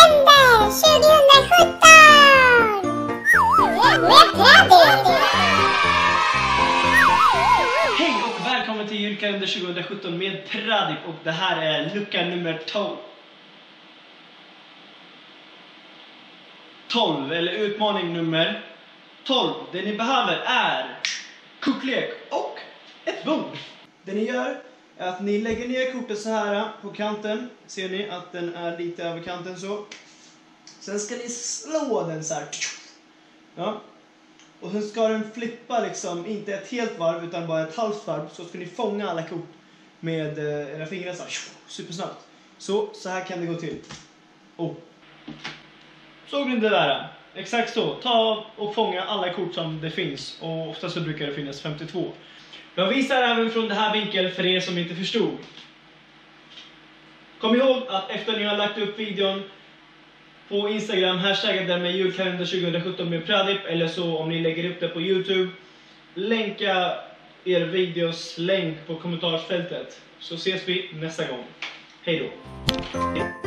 Julkalender 2017! Med Pradip! Hej och välkommen till julkalender 2017 med Pradip. Och det här är lucka nummer 12, eller utmaning nummer 12. Det ni behöver är kortlek och ett bord. Det ni gör är att ni lägger ner kortet så här på kanten. Ser ni att den är lite över kanten så. Sen ska ni slå den så här. Ja. Och sen ska den flippa liksom, inte ett helt varv utan bara ett halvt varv. Så ska ni fånga alla kort med era fingrar så här, supersnabbt. Så här kan det gå till. Såg ni det där? Exakt så. Ta och fånga alla kort som det finns. Och ofta så brukar det finnas 52. Jag visar även från det här vinkeln för er som inte förstod. Kom ihåg att efter ni har lagt upp videon på Instagram, hashtagget där med julkalender 2017 med Pradip, eller så om ni lägger upp det på YouTube, länka er videos länk på kommentarsfältet. Så ses vi nästa gång. Hej då!